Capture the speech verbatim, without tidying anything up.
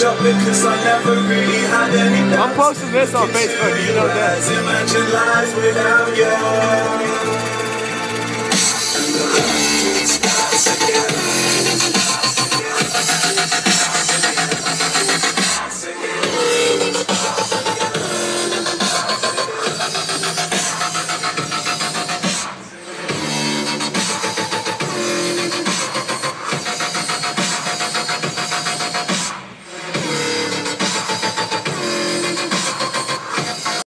shop because I never really had any. I'm posting this on Facebook, you know that. Imagine life without you.